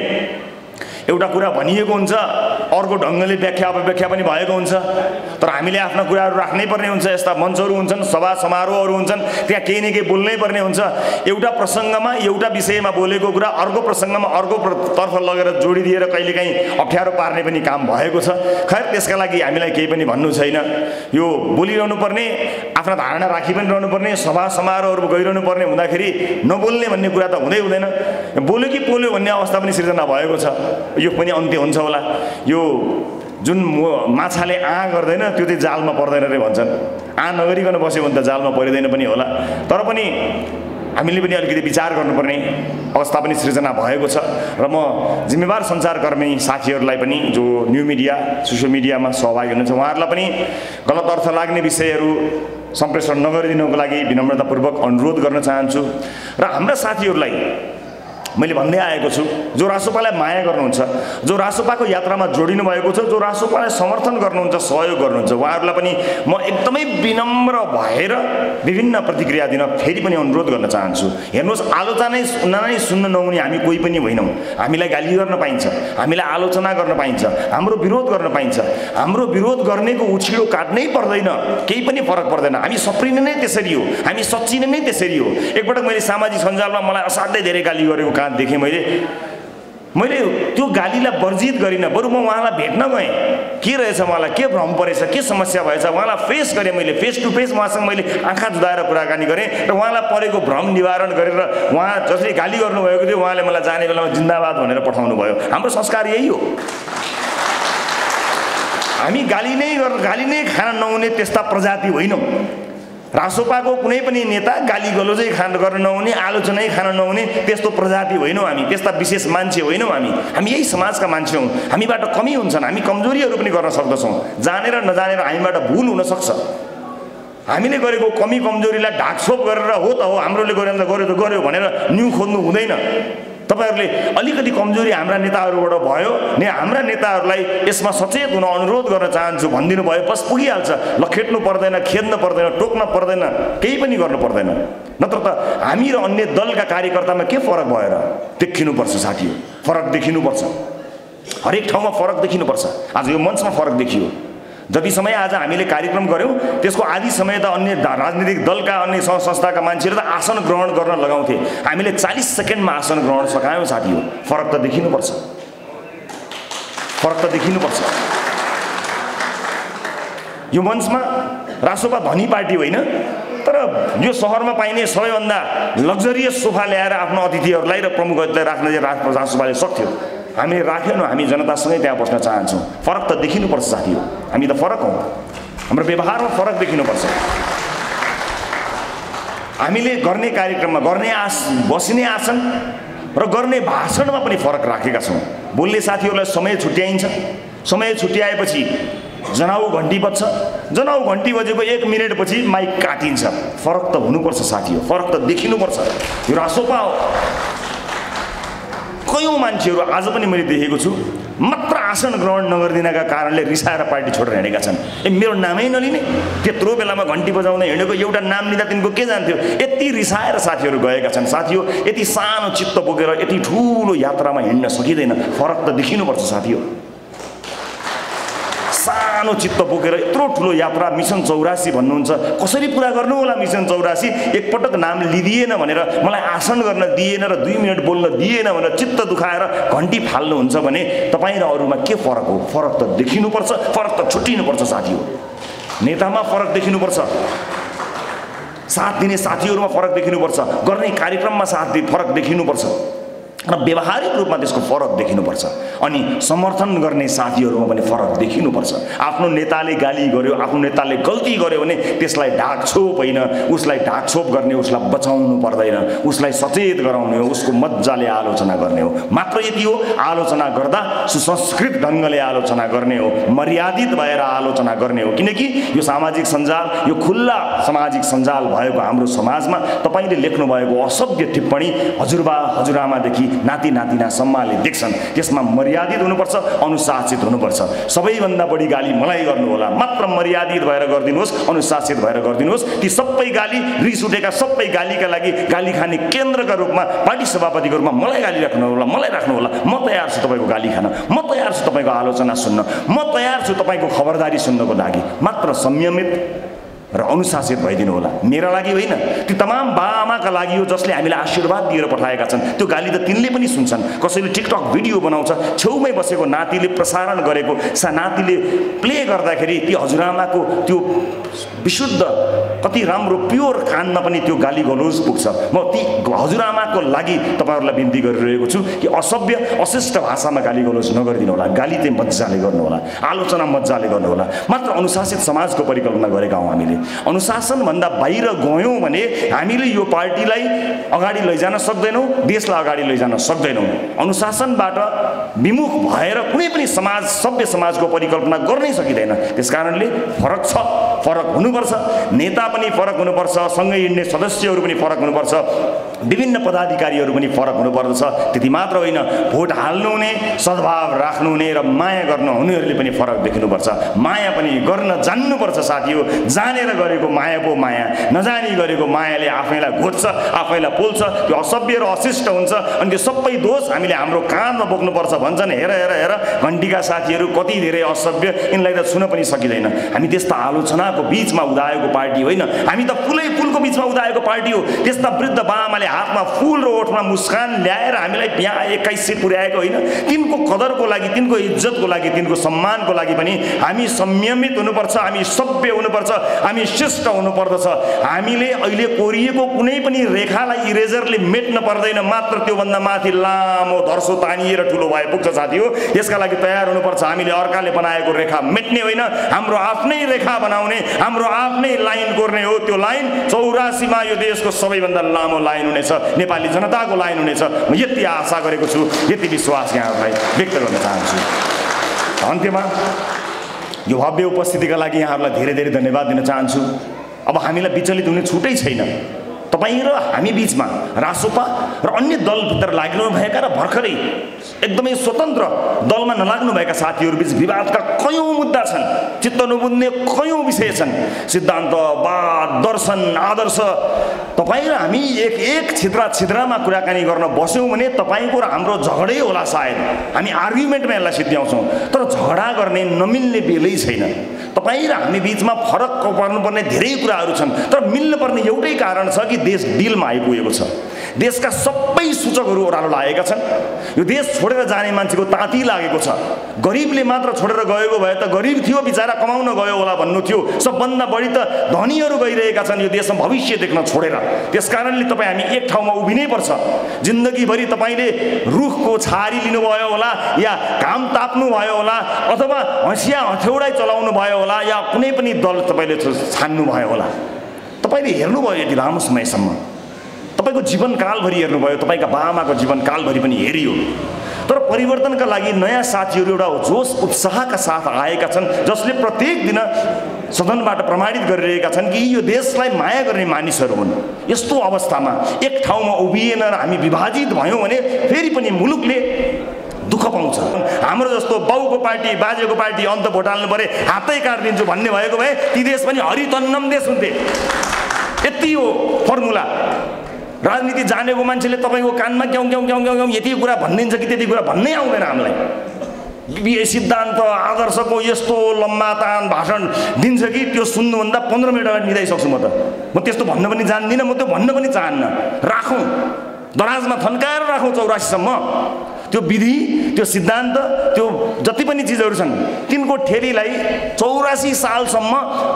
एउटा कुरा भनिएको हुन्छ, अर्को ढङ्गले व्याख्या अपव्याख्या पनि भएको हुन्छ। तर हामीले आफ्ना कुराहरू राख्नै पर्ने हुन्छ। यस्ता मञ्चहरू हुन्छन्, सभा समारोहहरू हुन्छन्, त्यहाँ केही न केही बोल्नै पर्ने हुन्छ। एउटा प्रसङ्गमा एउटा विषयमा बोलेको कुरा अर्को प्रसङ्गमा अर्को तर्फ लगेर जोडिदिएर कहिलेकाहीँ अप्ठ्यारो पार्ने पनि काम भएको छ। खैर, त्यसका लागि हामीलाई केही पनि भन्नु छैन। यो बोलिरहनु पर्ने, आफ्ना धारणा राखी पनि रहनु पर्ने, सभा समारोहहरू गइरहनु पर्ने हुँदाखेरि नबोल्ने भन्ने कुरा त हुँदै हुँदैन। बोल्यो कि पोल्यो भन्ने अवस्था पनि सिर्जना भएको छ। यो पनि अन्त्य हुन्छ होला। यो जुन माछाले आ गर्दैन त्यो चाहिँ जालमा पर्दैन रे भन्छन्। आ नगरिकन बस्यो भने त जालमा परिँदैन पनि होला। तर पनि हामीले पनि अलिकति विचार गर्नुपर्ने अवस्था पनि सृजना भएको छ। र म जिम्मेवार सञ्चारकर्मी साथीहरूलाई पनि जो न्यू मिडिया सोसियल मिडियामा सहभागी हुनुहुन्छ उहाँहरूलाई पनि गलत अर्थ लाग्ने विषयहरू सम्प्रेषण नगरिदिनुको लागि विनम्रतापूर्वक अनुरोध गर्न चाहन्छु। र हाम्रा साथीहरूलाई मैले भन्दै आएको छु, जो रासोपालाई माया गर्नुहुन्छ, जो रासोपाको यात्रामा जोडिनु भएको छ, जो रासोपालाई समर्थन गर्नुहुन्छ, सहयोग गर्नुहुन्छ, उहाँहरूलाई पनि म एकदमै विनम्र भएर विभिन्न प्रतिक्रिया दिन फेरि पनि अनुरोध गर्न चाहन्छु। हेर्नुहोस्, आलोचना नै नै सुन्न नहुने हामी कोही पनि होइनौँ। हामीलाई गाली गर्न पाइन्छ, हामीलाई आलोचना गर्न पाइन्छ, हाम्रो विरोध गर्न पाइन्छ। हाम्रो विरोध गर्नेको उछिडो काट्नै पर्दैन, केही पनि फरक पर्दैन। हामी सप्रिने नै त्यसरी हो, हामी सच्चिने नै त्यसरी हो। एकपटक मैले सामाजिक सञ्जालमा मलाई असाध्यै धेरै गाली गरेको कहाँ देखेँ मैले मैले त्यो गालीलाई वर्जित गरिनँ, बरु म उहाँलाई भेट्न गएँ। के रहेछ, उहाँलाई के भ्रम परेछ, के समस्या भएछ, उहाँलाई फेस गरेँ। मैले फेस टु फेस उहाँसँग मैले आँखा जुदाएर कुराकानी गरेँ र उहाँलाई परेको भ्रम निवारण गरेर उहाँ जसले गाली गर्नुभएको थियो उहाँले मलाई जाने बेलामा जिन्दाबाद भनेर पठाउनु भयो। हाम्रो संस्कार यही हो। हामी गाली नै गर गाली नै खान नहुने त्यस्ता प्रजाति होइनौँ। रासोपाको कुनै पनि नेता गाली गलोजै खान गर्न नहुने, आलोचनै खान नहुने त्यस्तो प्रजाति होइनौँ हामी, त्यस्ता विशेष मान्छे होइनौँ हामी। हामी यही समाजका मान्छे हौँ। हामीबाट कमी हुन्छन्, हामी कमजोरीहरू पनि गर्न सक्दछौँ। जानेर नजानेर हामीबाट भुल हुनसक्छ। हामीले गरेको कमी कमजोरीलाई ढाकछोप गरेर हो त हो हाम्रोले गर्यो भने त गर्यो त गर्यो भनेर न्यु खोज्नु हुँदैन। तपाईहरूले अलिकति कमजोरी हाम्रा नेताहरूबाट भयो नि, हाम्रा नेताहरूलाई यसमा सचेत हुन अनुरोध गर्न चाहन्छु। भनिदिनु भयो बस पुगिहाल्छ। लखेट्नु पर्दैन, खेद्न पर्दैन, टोक्न पर्दैन, केही पनि गर्नु पर्दैन। नत्र त हामी र अन्य दलका कार्यकर्तामा के फरक भयो र? देखिनुपर्छ साथीहरू, फरक देखिनुपर्छ। हरेक ठाउँमा फरक देखिनुपर्छ। आज यो मञ्चमा फरक देखियो। जति समय आज हामीले कार्यक्रम गऱ्यौँ त्यसको आधी समय त अन्य राजनीतिक दलका अन्य सङ्घ संस्थाका मान्छेहरू त आसन ग्रहण गर्न लगाउँथे। हामीले चालिस सेकेन्डमा आसन ग्रहण सकायौँ साथी हो। फरक त देखिनुपर्छ, फरक त देखिनुपर्छ। यो मञ्चमा रासोपा धनी पार्टी होइन, तर यो सहरमा पाइने सबैभन्दा लग्जरियस सोफा ल्याएर आफ्नो अतिथिहरूलाई र प्रमुख अतिथिलाई राख्न चाहिँ रासोपाले सक्थ्यो। हामीले राखेनौँ। हामी जनतासँगै त्यहाँ बस्न चाहन्छौँ। फरक त देखिनुपर्छ साथी हो। हामी त फरक हौँ, हाम्रो व्यवहारमा फरक देखिनुपर्छ। हामीले गर्ने कार्यक्रममा, गर्ने आस बस्ने आसन र गर्ने भाषणमा पनि फरक राखेका छौँ। बोल्ने साथीहरूलाई समय छुट्याइन्छ। समय छुट्याएपछि जनाउ घन्टी बज्छ। जनाउ घन्टी बजेको एक मिनटपछि माइक काटिन्छ। फरक त हुनुपर्छ साथी हो, फरक त देखिनुपर्छ। यो रासोपा हो। कयौँ मान्छेहरू आज पनि मैले देखेको छु मात्र आसन ग्रहण नगरिदिनका कारणले रिसाएर पार्टी छोडेर हिँडेका छन्। ए मेरो नामै नलिने, त्यत्रो बेलामा घन्टी बजाउँदै हिँडेको एउटा नाम लिँदा तिनको के जान्थ्यो? यति रिसाएर साथीहरू गएका छन्। साथी हो, यति सानो चित्त बोकेर यति ठुलो यात्रामा हिँड्न सकिँदैन। फरक त देखिनुपर्छ साथी हो। सानो चित्त बोकेर यत्रो ठुलो यात्रा मिसन चौरासी भन्नुहुन्छ, कसरी पुरा गर्नु होला मिसन चौरासी? एकपटक नाम लिदिएन भनेर, मलाई आसन गर्न दिएन र दुई मिनट बोल्न दिएन भनेर चित्त दुखाएर घन्टी फाल्नुहुन्छ भने तपाईँ र अरूमा के फरक हो? फरक त देखिनुपर्छ, फरक त छुट्टिनुपर्छ साथी हो। नेतामा फरक देखिनुपर्छ, साथ दिने साथीहरूमा फरक देखिनुपर्छ, गर्ने कार्यक्रममा साथ दि फरक देखिनुपर्छ। र व्यवहारिक रूपमा त्यसको फरक देखिनुपर्छ। अनि समर्थन गर्ने साथीहरूमा पनि फरक देखिनुपर्छ। आफ्नो नेताले गाली गर्यो, आफ्नो नेताले गल्ती गर्यो भने त्यसलाई ढाकछोप होइन, उसलाई ढाकछोप गर्ने, उसलाई बचाउनु पर्दैन, उसलाई सचेत गराउने हो, उसको मजाले आलोचना गर्ने हो। मात्र यति हो, आलोचना गर्दा सुसंस्कृत ढङ्गले आलोचना गर्ने हो, मर्यादित भएर आलोचना गर्ने हो। किनकि यो सामाजिक सञ्जाल, यो खुल्ला सामाजिक सञ्जाल भएको हाम्रो समाजमा तपाईँले लेख्नु भएको असभ्य टिप्पणी हजुरबा हजुरआमादेखि नाति नातिनासम्मले देख्छन्। त्यसमा मर्यादित हुनुपर्छ, अनुशासित हुनुपर्छ। सबैभन्दा बढी गाली मलाई गर्नु होला, मात्र मर्यादित भएर गरिदिनुहोस्, अनुशासित भएर गरिदिनुहोस्। ती सबै गाली, रिस उठेका सबै गालीका लागि गाली खाने केन्द्रका रूपमा पार्टी सभापतिको रूपमा मलाई गाली राख्नु होला, मलाई राख्नु होला। म तयार छु तपाईँको गाली खान, म तयार छु तपाईँको आलोचना सुन्न, म तयार छु तपाईँको खबरदारी सुन्नको लागि। मात्र संयमित र अनुशासित भइदिनु होला। मेरा लागि होइन, ती तमाम बाआमाका लागि हो जसले हामीलाई आशीर्वाद दिएर पठाएका छन्। त्यो गाली त तिनले पनि सुन्छन्। कसैले टिकटक भिडियो बनाउँछ, छेउमै बसेको नातिले प्रसारण गरेको सा नातिले प्ले गर्दाखेरि ती हजुरआमाको त्यो विशुद्ध कति राम्रो प्योर कानमा पनि त्यो गाली गलोज पुग्छ। म ती हजुरआमाको लागि तपाईँहरूलाई बिन्ती गरिरहेको छु कि असभ्य अशिष्ट भाषामा गाली गलोज नगरिदिनु होला। गाली चाहिँ मजाले गर्नु होला, आलोचना मजाले गर्नु होला। मात्र अनुशासित समाजको परिकल्पना गरेका हौँ हामीले। अनुशासन भन्दा बाहिर गयौँ भने हामीले यो पार्टीलाई अगाडि लैजान सक्दैनौँ, देशलाई अगाडि लैजान सक्दैनौँ। अनुशासनबाट विमुख भएर कुनै पनि समाज, सभ्य समाजको परिकल्पना गर्नै सकिँदैन। त्यसकारणले फरक छ, फरक हुनुपर्छ। नेता पनि फरक हुनुपर्छ, सँगै हिँड्ने सदस्यहरू पनि फरक हुनुपर्छ, विभिन्न पदाधिकारीहरू पनि फरक हुनुपर्दछ। त्यति मात्र होइन, भोट हाल्नु हुने, सद्भाव राख्नु हुने र माया गर्नु हुनेहरूले पनि फरक देखिनुपर्छ। माया पनि गर्न जान्नुपर्छ साथी हो। जानेर गरेको माया पो माया, नजानी गरेको मायाले आफैलाई घोट्छ, आफैलाई पोल्छ, त्यो असभ्य र अशिष्ट हुन्छ। अनि त्यो सबै दोष हामीले हाम्रो काँधमा बोक्नुपर्छ भन्छन्। हेर हेर हेर घन्टीका साथीहरू कति धेरै असभ्य, यिनलाई त छुन पनि सकिँदैन। हामी त्यस्ता आलोचनाको बीचमा उदाएको पार्टी होइन, हामी त फुलै फुलको बीचमा उदाएको पार्टी हो। त्यस्ता वृद्ध बाआमाले हातमा फुल र ओठमा मुस्कान ल्याएर हामीलाई यहाँ एक्काइस सय पुर्याएको होइन। तिनको कदरको लागि, तिनको इज्जतको लागि, तिनको सम्मानको लागि पनि हामी संयमित हुनुपर्छ, हामी सभ्य हुनुपर्छ, हामी शिष्ट हुनुपर्दछ। हामीले अहिले कोरिएको कुनै पनि रेखालाई इरेजरले मेट्न पर्दैन, मात्र त्योभन्दा माथि लामो धर्सो तानिएर ठुलो भए पुग्छ साथी हो। यसका लागि तयार हुनुपर्छ। हामीले अर्काले बनाएको रेखा मेट्ने होइन, हाम्रो आफ्नै रेखा बनाउने, हाम्रो आफ्नै लाइन कोर्ने हो। त्यो लाइन चौरासीमा यो देशको सबैभन्दा लामो लाइन हुनेछ, नेपाली जनताको लाइन हुनेछ। म यति आशा गरेको छु, यति विश्वास यहाँहरूलाई व्यक्त गर्न चाहन्छु। अन्त्यमा यो भव्य उपस्थितिका लागि यहाँहरूलाई धेरै धेरै धन्यवाद दिन चाहन्छु। अब हामीलाई विचलित हुने छुटै छैन। तपाईँ र हामी बीचमा रासोपा र अन्य दलभित्र लाग्नुभएका र भर्खरै एकदमै स्वतन्त्र दलमा नलाग्नुभएका साथीहरू बीच विवादका कयौँ मुद्दा छन्, चित्त नबुझ्ने कयौँ विषय छन्। सिद्धान्त, वाद, दर्शन, आदर्श। तपाईँ र हामी एक एक छिद्रा छिद्रामा कुराकानी गर्न बस्यौँ भने तपाईँको र हाम्रो झगडै होला सायद। हामी आर्ग्युमेन्टमा यसलाई सिद्ध्याउँछौँ, तर झगडा गर्ने नमिल्ने बेलै छैन। तपाईँ र हामी बीचमा फरक पर्नुपर्ने धेरै कुराहरू छन्, तर मिल्नुपर्ने एउटै कारण छ कि देश डिलमा आइपुगेको छ। देशका सबै सूचकहरू ओह्रालो लागेका छन्। यो देश छोडेर जाने मान्छेको ताती लागेको छ। गरिबले मात्र छोडेर गएको भए त गरिब थियो, बिचारा कमाउन गयो होला भन्नु थियो। सबभन्दा बढी त धनीहरू गइरहेका छन् यो देशमा भविष्य देख्न छोडेर। त्यसकारणले तपाईँ हामी एक ठाउँमा उभिनै पर्छ। जिन्दगीभरि तपाईँले रुखको छारी लिनुभयो होला, या घाम ताप्नु भयो होला, अथवा हँसिया हथौडा चलाउनु भयो होला, या कुनै पनि दल तपाईँले छान्नु भयो होला। तपाईँले हेर्नुभयो यति लामो समयसम्म, तपाईँको जीवनकालभरि हेर्नुभयो, तपाईँका बाआमाको जीवनकालभरि पनि हेरियो। तर परिवर्तनका लागि नयाँ साथीहरू एउटा जोस उत्साहका साथ आएका छन्, जसले प्रत्येक दिन सदनबाट प्रमाणित गरिरहेका छन् कि यो देशलाई माया गर्ने मानिसहरू हुन्। यस्तो अवस्थामा एक ठाउँमा उभिएन र हामी विभाजित भयौँ भने फेरि पनि मुलुकले दुःख पाउँछ। हाम्रो जस्तो बाउको पार्टी, बाजेको पार्टी अन्त भोट हाल्नु परे, हातै काटिदिन्छु भन्ने भएको भए ती देश पनि हरितन्नम देश हुन्थे। यति हो फर्मुला। राजनीति जानेको मान्छेले तपाईँको कानमा क्याउ क्याउ क्याउ क्याउ क्याउ यति कुरा भनिदिन्छ कि त्यति कुरा भन्नै आउँदैन हामीलाई। सिद्धान्त, आदर्शको यस्तो लम्बा तान भाषण दिन्छ कि त्यो सुन्नुभन्दा पन्ध्र मिनट अगाडि निधाइसक्छु म त। म त्यस्तो भन्न पनि जान्दिनँ, म त्यो भन्न पनि चाहन्न। राखौँ, दराजमा थन्काएर राखौँ चौरासीसम्म। त्यो विधि, त्यो सिद्धान्त, त्यो जति पनि चिजहरू छन् तिनको ठेलीलाई चौरासी सालसम्म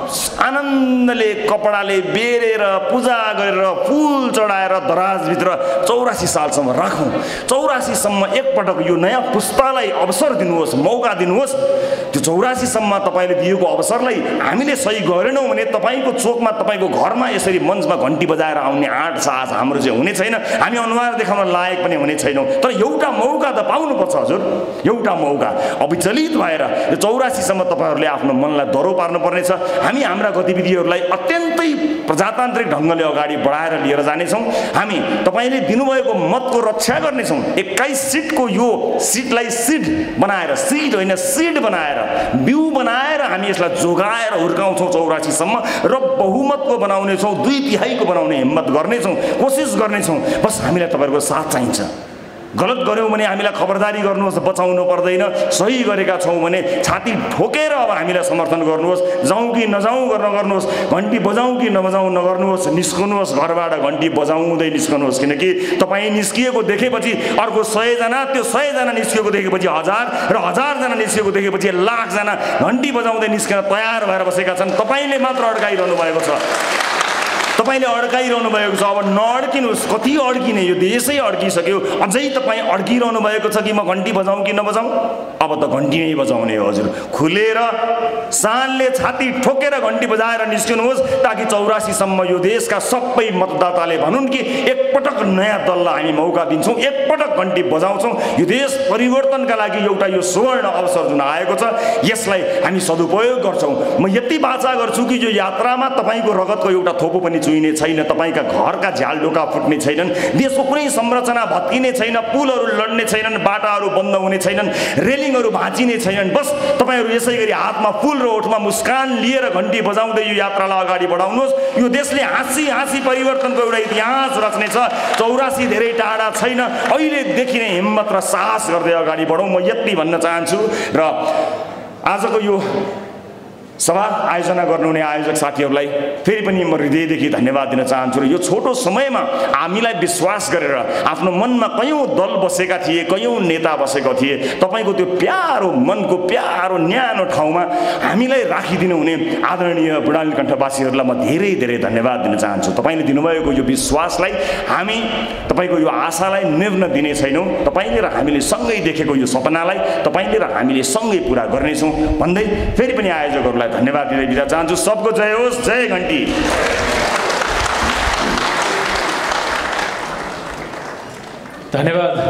आनन्दले कपडाले बेरेर पूजा गरेर फुल चढाएर दराजभित्र चौरासी सालसम्म राखौँ। चौरासीसम्म एकपटक यो नयाँ पुस्तालाई अवसर दिनुहोस्, मौका दिनुहोस्। त्यो चौरासीसम्म तपाईँले दिएको अवसरलाई हामीले सही गरेनौँ भने तपाईँको चोकमा, तपाईँको घरमा यसरी मञ्चमा घन्टी बजाएर आउने आँट साहस हाम्रो चाहिँ हुने छैन। हामी अनुहार देखाउन लायक पनि हुने छैनौँ। तर एउटा मौका त पाउनुपर्छ हजुर, एउटा मौका। अविचलित भएर यो चौरासीसम्म तपाईँहरूले आफ्नो मनलाई दह्रो पार्नुपर्नेछ। हामी हाम्रा गतिविधिहरूलाई अत्यन्तै प्रजातान्त्रिक ढङ्गले अगाडि बढाएर लिएर जानेछौँ। हामी तपाईँले दिनुभएको मतको रक्षा गर्नेछौँ। एक्काइस सिटको यो सिटलाई सिड बनाएर, सिड होइन सिड बनाएर, बिउ बनाएर हामी यसलाई जोगाएर हुर्काउँछौँ चौरासीसम्म र बहुमतको बनाउनेछौँ, दुई तिहाईको बनाउने हिम्मत गर्नेछौँ, कोसिस गर्नेछौँ। बस हामीलाई तपाईँहरूको साथ चाहिन्छ। गलत गऱ्यौँ भने हामीलाई खबरदारी गर्नुहोस्, बचाउनु पर्दैन। सही गरेका छौँ भने छाती ठोकेर अब हामीलाई समर्थन गर्नुहोस्। जाउँ कि नजाउँ गर्न गर्नुहोस्, घन्टी बजाउँ कि नबजाउँ नगर्नुहोस्, निस्कनुहोस् घरबाट, घन्टी बजाउँदै निस्कनुहोस्। किनकि तपाईँ निस्किएको देखेपछि अर्को सयजना, त्यो सयजना निस्किएको देखेपछि हजार, र हजारजना निस्किएको देखेपछि लाखजना घन्टी बजाउँदै निस्केर तयार भएर बसेका छन्। तपाईँले मात्र अड्काइरहनु भएको छ, तपाईँले अड्काइरहनु भएको छ। अब नअड्किनुहोस्। कति अड्किने, यो देशै अड्किसक्यो, अझै तपाईँ अड्किरहनु भएको छ कि म घन्टी बजाउँ कि नबजाउँ। अब त घन्टी नै बजाउने हो हजुर। खुलेर सानले छाती ठोकेर घन्टी बजाएर निस्किनुहोस्, ताकि चौरासीसम्म यो देशका सबै मतदाताले भनुन् कि एकपटक नयाँ दललाई हामी मौका दिन्छौँ, एकपटक घन्टी बजाउँछौँ। यो देश परिवर्तनका लागि एउटा यो सुवर्ण अवसर जुन आएको छ, यसलाई हामी सदुपयोग गर्छौँ। म यति बाचा गर्छु कि यो यात्रामा तपाईँको रगतको एउटा थोपो पनि चुइने छैन, तपाईँका घरका झ्यालडोका फुट्ने छैनन्, देशको कुनै संरचना भत्किने छैन, पुलहरू लड्ने छैनन्, बाटाहरू बन्द हुने छैनन्, रेलिङहरू भाँचिने छैनन्। बस तपाईँहरू यसै गरी हातमा फुल र ओठमा मुस्कान लिएर घन्टी बजाउँदै यो यात्रालाई अगाडि बढाउनुहोस्। यो देशले हाँसी हाँसी परिवर्तनको एउटा इतिहास रच्नेछ। चौरासी धेरै टाढा छैन, अहिलेदेखि नै हिम्मत र साहस गर्दै अगाडि बढौँ। म यति भन्न चाहन्छु। र आजको यो सभा आयोजना गर्नुहुने आयोजक साथीहरूलाई फेरि पनि म हृदयदेखि धन्यवाद दिन चाहन्छु। र यो छोटो समयमा हामीलाई विश्वास गरेर आफ्नो मनमा कयौँ दल बसेका थिए, कयौँ नेता बसेका थिए, तपाईँको त्यो प्यारो मनको प्यारो न्यानो ठाउँमा हामीलाई राखिदिनु हुने आदरणीय बुढानीलकण्ठवासीहरूलाई म धेरै धेरै धन्यवाद दिन चाहन्छु। तपाईँले दिनुभएको यो विश्वासलाई, हामी तपाईँको यो आशालाई निर्न दिने छैनौँ। तपाईँले र हामीले सँगै देखेको यो सपनालाई तपाईँले र हामीले सँगै पुरा गर्नेछौँ भन्दै फेरि पनि आयोजकहरूलाई धन्यवाद दिँदै बिदा चाहन्छु। सबको जय होस्, जय घन्टी। धन्यवाद।